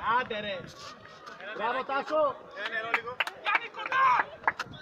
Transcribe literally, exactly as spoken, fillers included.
Άντε ρε. Μπράβο Τάσο. Ένα νερό λίγο. Κάνει κοντά.